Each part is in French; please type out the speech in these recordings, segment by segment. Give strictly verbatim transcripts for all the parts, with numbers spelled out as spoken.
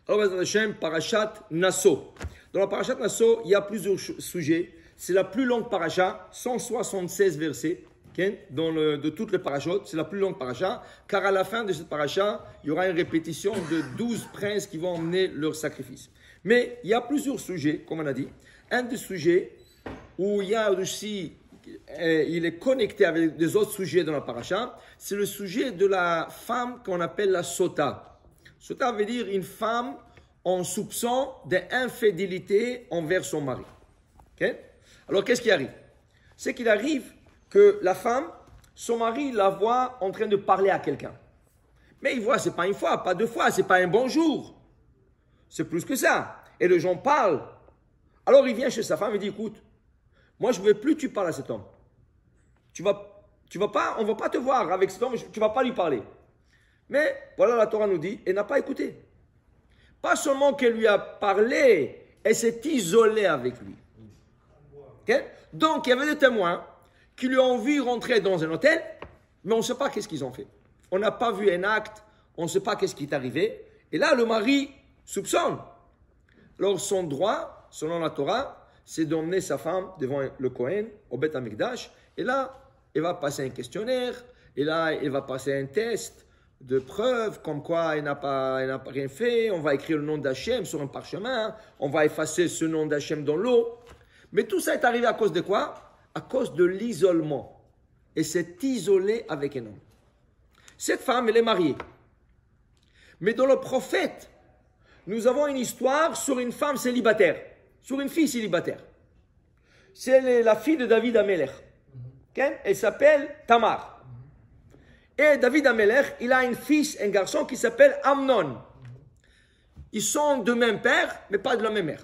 Alors, Bezrat Hashem, Parashat Nasso. Dans la Parashat Nasso, il y a plusieurs sujets. C'est la plus longue paracha, cent soixante-seize versets. Okay? Dans le, de toutes les parachutes, c'est la plus longue paracha, car à la fin de cette paracha, il y aura une répétition de douze princes qui vont emmener leur sacrifice. Mais il y a plusieurs sujets, comme on a dit. Un des sujets où il y a aussi, euh, il est connecté avec des autres sujets dans la paracha, c'est le sujet de la femme qu'on appelle la sota. Sota veut dire une femme en soupçon d'infidélité envers son mari. Okay? Alors qu'est-ce qui arrive? C'est qu'il arrive que la femme, son mari la voit en train de parler à quelqu'un. Mais il voit, ce n'est pas une fois, pas deux fois, ce n'est pas un bonjour. C'est plus que ça. Et les gens parlent. Alors il vient chez sa femme et dit, écoute, moi je ne veux plus que tu parles à cet homme. Tu vas, tu vas pas, on ne va pas te voir avec cet homme, tu ne vas pas lui parler. Mais voilà, la Torah nous dit, elle n'a pas écouté. Pas seulement qu'elle lui a parlé, elle s'est isolée avec lui. Okay? Donc il y avait des témoins qui lui ont vu rentrer dans un hôtel, mais on ne sait pas qu'est-ce qu'ils ont fait. On n'a pas vu un acte, on ne sait pas qu'est-ce qui est arrivé. Et là, le mari soupçonne. Alors, son droit, selon la Torah, c'est d'emmener sa femme devant le Kohen, au Beth Amikdash. Et là, elle va passer un questionnaire. Et là, elle va passer un test de preuve, comme quoi elle n'a pas, elle n'a pas rien fait. On va écrire le nom d'Hachem sur un parchemin. On va effacer ce nom d'Hachem dans l'eau. Mais tout ça est arrivé à cause de quoi? À cause de l'isolement. Et s'est isolée avec un homme. Cette femme, elle est mariée. Mais dans le prophète, nous avons une histoire sur une femme célibataire, sur une fille célibataire. C'est la fille de David Amelech. Okay? Elle s'appelle Tamar. Et David Amelech, il a un fils, un garçon qui s'appelle Amnon. Ils sont de même père, mais pas de la même mère.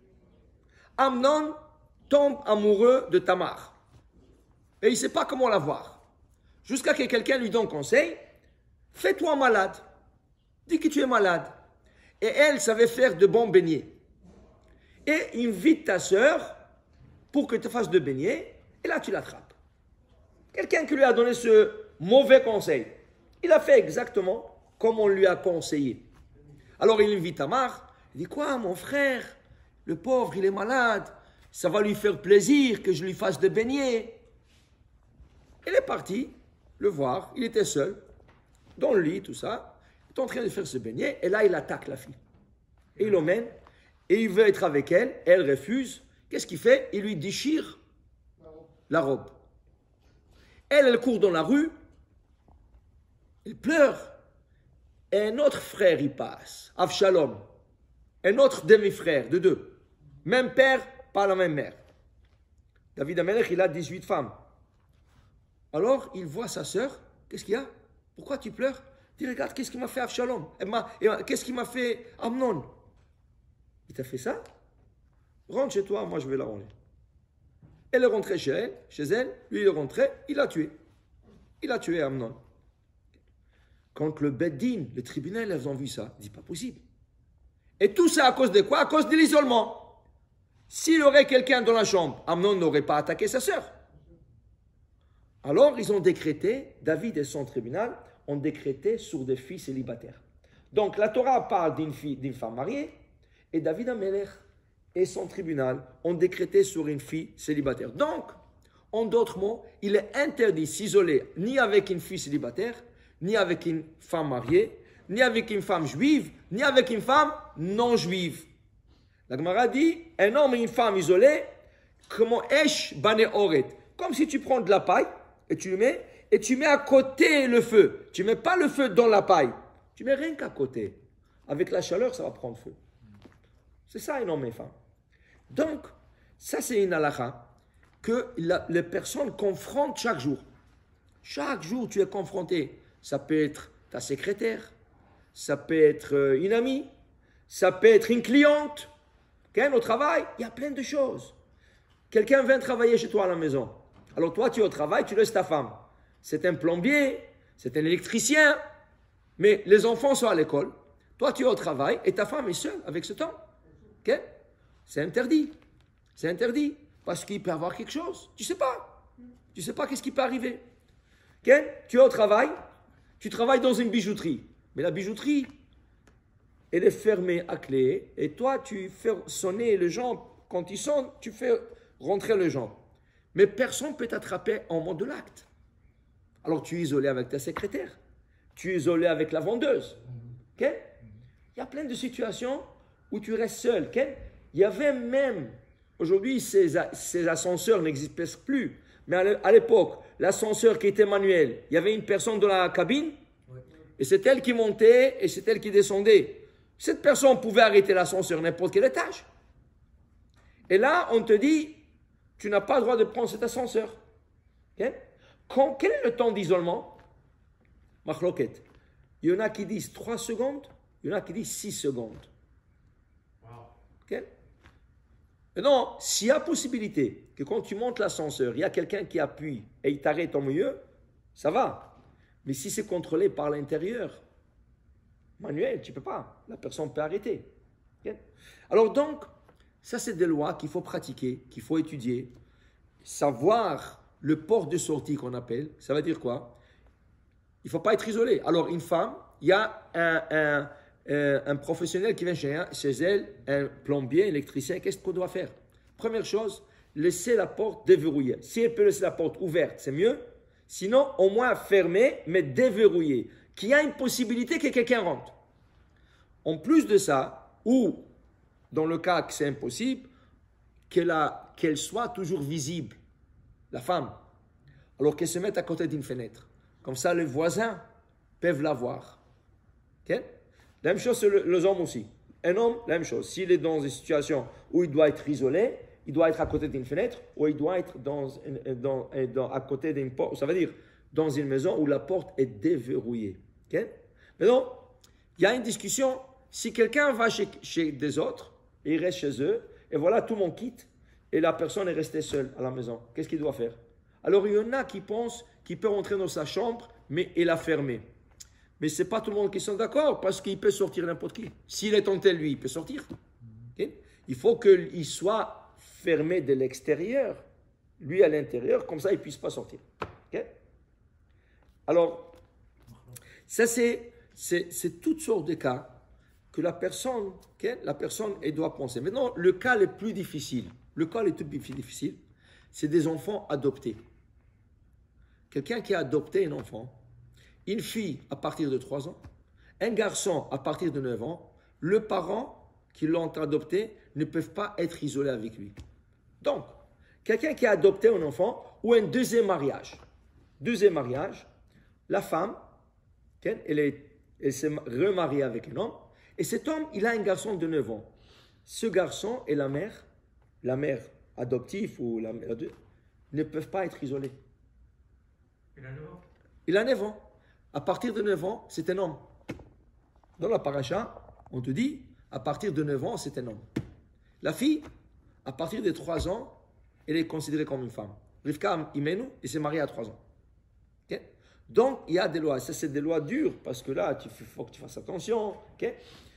Amnon tombe amoureux de Tamar. Et il ne sait pas comment la voir. Jusqu'à ce que quelqu'un lui donne conseil, fais-toi malade. Dis que tu es malade. Et elle savait faire de bons beignets. Et invite ta sœur pour que tu fasses de beignets, et là tu l'attrapes. Quelqu'un qui lui a donné ce mauvais conseil, il a fait exactement comme on lui a conseillé. Alors il invite Tamar, il dit quoi mon frère, le pauvre il est malade, ça va lui faire plaisir que je lui fasse de beignets. Elle est partie le voir, il était seul, dans le lit, tout ça, il est en train de faire ce beignet, et là il attaque la fille. Et il l'emmène, et il veut être avec elle, elle refuse. Qu'est-ce qu'il fait? Il lui déchire la robe. Elle, elle court dans la rue, elle pleure. Et un autre frère y passe, Avshalom, un autre demi-frère de deux. Même père, pas la même mère. David Amelech, il a dix-huit femmes. Alors, il voit sa sœur. Qu'est-ce qu'il y a? Pourquoi tu pleures? Il dit, regarde, qu'est-ce qu'il m'a fait Avshalom? Qu'est-ce qu'il m'a fait Amnon? Il t'a fait ça? Rentre chez toi, moi je vais la ranger. Elle est rentrée chez elle, chez elle, lui il est rentré, il l'a tué. Il a tué Amnon. Quand le Beddin, le tribunal, ils ont vu ça, il dit, pas possible. Et tout ça à cause de quoi? À cause de l'isolement. S'il y aurait quelqu'un dans la chambre, Amnon n'aurait pas attaqué sa sœur. Alors, ils ont décrété, David et son tribunal ont décrété sur des filles célibataires. Donc, la Torah parle d'une fille, d'une femme mariée, et David Amelech et son tribunal ont décrété sur une fille célibataire. Donc, en d'autres mots, il est interdit de s'isoler ni avec une fille célibataire, ni avec une femme mariée, ni avec une femme juive, ni avec une femme non juive. La Gemara dit, un homme et une femme isolés, comment esh bane oret, comme si tu prends de la paille, et tu mets, et tu mets à côté le feu. Tu ne mets pas le feu dans la paille. Tu mets rien qu'à côté. Avec la chaleur, ça va prendre feu. C'est ça un homme et une femme. Donc, ça c'est une halakha que la, les personnes confrontent chaque jour. Chaque jour, tu es confronté. Ça peut être ta secrétaire, ça peut être une amie, ça peut être une cliente. Okay, au travail, il y a plein de choses. Quelqu'un vient travailler chez toi à la maison. Alors toi, tu es au travail, tu laisses ta femme. C'est un plombier, c'est un électricien, mais les enfants sont à l'école. Toi, tu es au travail et ta femme est seule avec ce temps. Okay? C'est interdit. C'est interdit. Parce qu'il peut y avoir quelque chose. Tu ne sais pas. Tu ne sais pas qu'est-ce qui peut arriver. Okay? Tu es au travail, tu travailles dans une bijouterie. Mais la bijouterie, elle est fermée à clé, et toi, tu fais sonner les gens. Quand ils sonnent, tu fais rentrer les gens. Mais personne ne peut t'attraper en mode de l'acte. Alors tu es isolé avec ta secrétaire. Tu es isolé avec la vendeuse. Okay? Il y a plein de situations où tu restes seul. Okay? Il y avait même, aujourd'hui, ces, ces ascenseurs n'existent plus. Mais à l'époque, l'ascenseur qui était manuel, il y avait une personne dans la cabine, et c'est elle qui montait et c'est elle qui descendait. Cette personne pouvait arrêter l'ascenseur à n'importe quel étage. Et là, on te dit, tu n'as pas le droit de prendre cet ascenseur. Okay? Quand, quel est le temps d'isolement? Machloket. Il y en a qui disent trois secondes, il y en a qui disent six secondes. Wow. Okay? Maintenant, s'il y a possibilité que quand tu montes l'ascenseur, il y a quelqu'un qui appuie et il t'arrête au milieu, ça va. Mais si c'est contrôlé par l'intérieur, manuel, tu ne peux pas. La personne peut arrêter. Okay? Alors donc, ça c'est des lois qu'il faut pratiquer, qu'il faut étudier. Savoir le port de sortie qu'on appelle, ça veut dire quoi? Il ne faut pas être isolé. Alors une femme, il y a un... un Euh, un professionnel qui vient chez, chez elle, un plombier, un électricien, qu'est-ce qu'on doit faire? Première chose, laisser la porte déverrouillée. Si elle peut laisser la porte ouverte, c'est mieux. Sinon, au moins fermée, mais déverrouillée. Qu'il y a une possibilité que quelqu'un rentre. En plus de ça, ou dans le cas que c'est impossible, qu'elle qu'elle soit toujours visible, la femme. Alors qu'elle se mette à côté d'une fenêtre. Comme ça, les voisins peuvent la voir. Ok? La même chose, c'est le, les hommes aussi. Un homme, la même chose. S'il est dans une situation où il doit être isolé, il doit être à côté d'une fenêtre ou il doit être dans, dans, dans, à côté d'une porte. Ça veut dire dans une maison où la porte est déverrouillée. Okay? Maintenant, il y a une discussion. Si quelqu'un va chez, chez des autres, et il reste chez eux, et voilà, tout le monde quitte, et la personne est restée seule à la maison, qu'est-ce qu'il doit faire? Alors, il y en a qui pensent qu'il peut rentrer dans sa chambre, mais il a fermé. Mais ce n'est pas tout le monde qui sont d'accord parce qu'il peut sortir n'importe qui. S'il est tenté, lui, il peut sortir. Okay? Il faut qu'il soit fermé de l'extérieur, lui à l'intérieur, comme ça il ne puisse pas sortir. Okay? Alors, ça c'est, c'est, c'est toutes sortes de cas que la personne, okay, la personne elle doit penser. Maintenant, le cas le plus difficile, le cas le plus difficile, c'est des enfants adoptés. Quelqu'un qui a adopté un enfant, une fille à partir de trois ans, un garçon à partir de neuf ans, le parent qui l'ont adopté ne peuvent pas être isolés avec lui. Donc, quelqu'un qui a adopté un enfant ou un deuxième mariage. Deuxième mariage, la femme, elle, est, elle s'est remariée avec un homme, et cet homme, il a un garçon de neuf ans. Ce garçon et la mère, la mère adoptive ou la mère de, ne peuvent pas être isolés. Il a neuf ans. Il a neuf ans. À partir de neuf ans, c'est un homme. Dans la paracha, on te dit, à partir de neuf ans, c'est un homme. La fille, à partir de trois ans, elle est considérée comme une femme. Rivka Imenu, il s'est marié à trois ans. Okay? Donc, il y a des lois. Ça, c'est des lois dures, parce que là, il faut que tu fasses attention. Okay?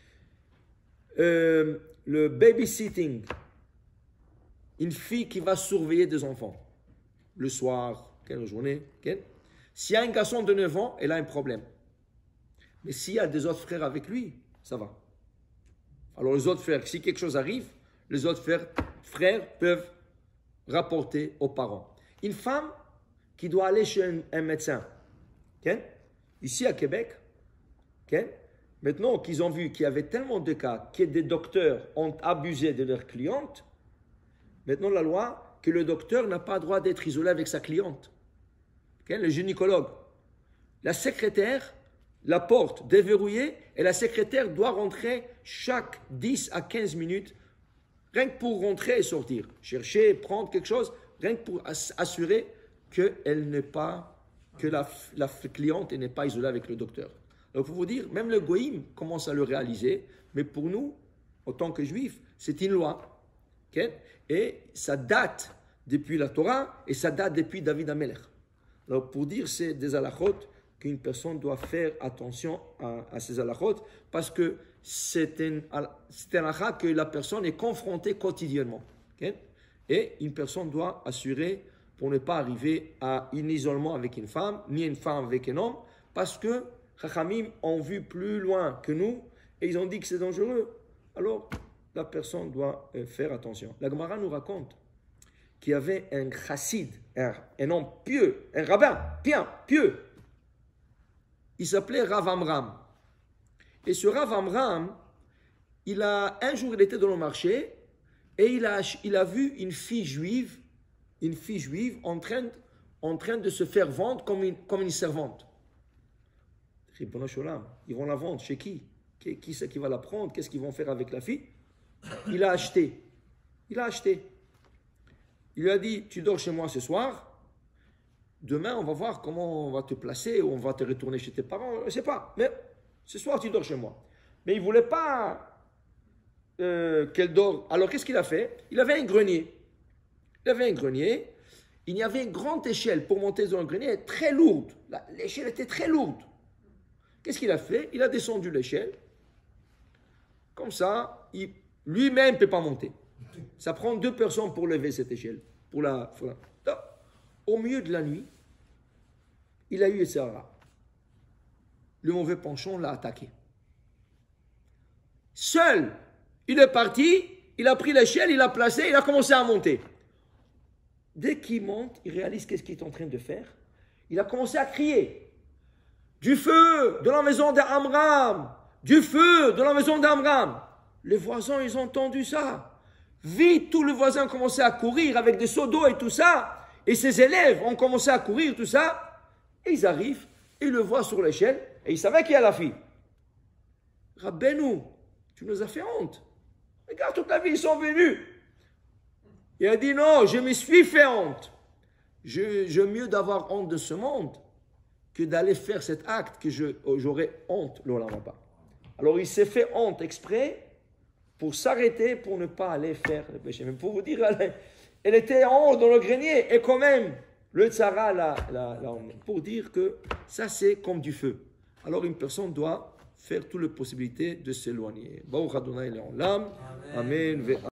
Euh, le babysitting, une fille qui va surveiller des enfants, le soir, okay, la journée, okay? S'il y a un garçon de neuf ans, elle a un problème. Mais s'il y a des autres frères avec lui, ça va. Alors les autres frères, si quelque chose arrive, les autres frères, frères peuvent rapporter aux parents. Une femme qui doit aller chez un, un médecin, okay? Ici à Québec, okay? Maintenant qu'ils ont vu qu'il y avait tellement de cas que des docteurs ont abusé de leurs clientes, maintenant la loi que le docteur n'a pas le droit d'être isolé avec sa cliente. Okay, le gynécologue, la secrétaire, la porte déverrouillée et la secrétaire doit rentrer chaque dix à quinze minutes, rien que pour rentrer et sortir, chercher, prendre quelque chose, rien que pour assurer qu'elle n'est pas, que la, la cliente n'est pas isolée avec le docteur. Alors pour vous dire, même le goïm commence à le réaliser, mais pour nous, en tant que juifs, c'est une loi. Okay? Et ça date depuis la Torah et ça date depuis David Amelech. Alors, pour dire c'est des halachot qu'une personne doit faire attention à, à ces halachot parce que c'est un, c'est un halakha que la personne est confrontée quotidiennement. Okay? Et une personne doit assurer pour ne pas arriver à un isolement avec une femme, ni une femme avec un homme, parce que Chachamim ont vu plus loin que nous et ils ont dit que c'est dangereux, alors la personne doit euh, faire attention. La Gemara nous raconte qu'il y avait un chassid, un, un homme pieux, un rabbin, bien, pieux. Il s'appelait Rav Amram. Et ce Rav Amram, il a, un jour, il était dans le marché et il a, il a vu une fille juive, une fille juive en train, en train de se faire vendre comme une, comme une servante. Ils vont la vendre chez qui? Qui, qui c'est qui va la prendre? Qu'est-ce qu'ils vont faire avec la fille? Il a acheté. Il a acheté. Il lui a dit, tu dors chez moi ce soir. Demain, on va voir comment on va te placer ou on va te retourner chez tes parents. Je ne sais pas. Mais ce soir, tu dors chez moi. Mais il ne voulait pas euh, qu'elle dort. Alors, qu'est-ce qu'il a fait? Il avait un grenier. Il avait un grenier. Il y avait une grande échelle pour monter dans le grenier, très lourde. L'échelle était très lourde. Qu'est-ce qu'il a fait? Il a descendu l'échelle. Comme ça, il, lui-même ne peut pas monter. Ça prend deux personnes pour lever cette échelle. Pour la, pour la... Au milieu de la nuit, il a eu Sahara. Le mauvais penchant l'a attaqué. Seul, il est parti, il a pris l'échelle, il l'a placé, il a commencé à monter. Dès qu'il monte, il réalise qu'est-ce qu'il est en train de faire. Il a commencé à crier. Du feu de la maison d'Amram! Du feu de la maison d'Amram! Les voisins, ils ont entendu ça. Vite, tous les voisins ont commencé à courir avec des seaux d'eau et tout ça. Et ses élèves ont commencé à courir, tout ça. Et ils arrivent, ils le voient sur l'échelle, et ils savaient qu'il y a la fille. Rabbeinu, tu nous as fait honte. Regarde, toute la vie, ils sont venus. Il a dit, non, je me suis fait honte. Je, je mieux d'avoir honte de ce monde que d'aller faire cet acte que je, j'aurais honte, l'Olam Haba. Alors, il s'est fait honte exprès pour s'arrêter, pour ne pas aller faire le péché. Mais pour vous dire, elle, elle était en haut dans le grenier, et quand même, le tzara l'a emmené. Pour dire que ça, c'est comme du feu. Alors, une personne doit faire toutes les possibilités de s'éloigner. Baruch Adonai Le'olam. Amen. Amen.